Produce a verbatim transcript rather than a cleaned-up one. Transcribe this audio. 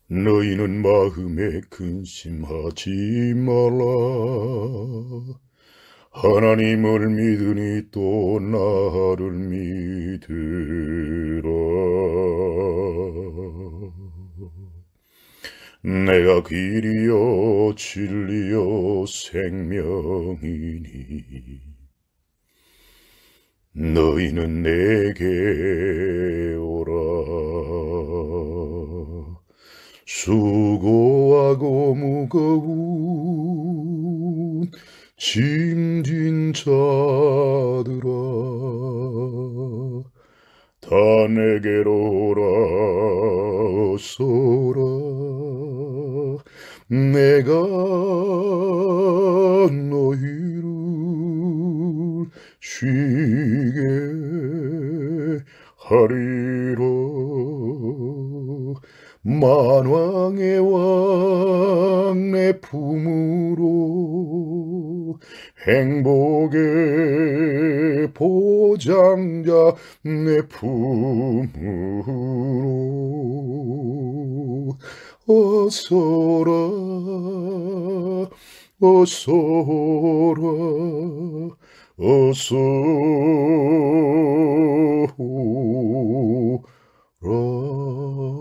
너희는 마음에 근심하지 말라. 하나님을 믿으니 또 나를 믿으라. 내가 길이요 진리요 생명이니 너희는 내게 오라. 수고하고 무거운 짐진 자들아, 다 내게로 오라. 어서라. 내가 너희를 쉬게 하리라. 만왕의 왕 내 품으로, 행복의 보장자 내 품으로. 어서라. 어서라. 어서 오라.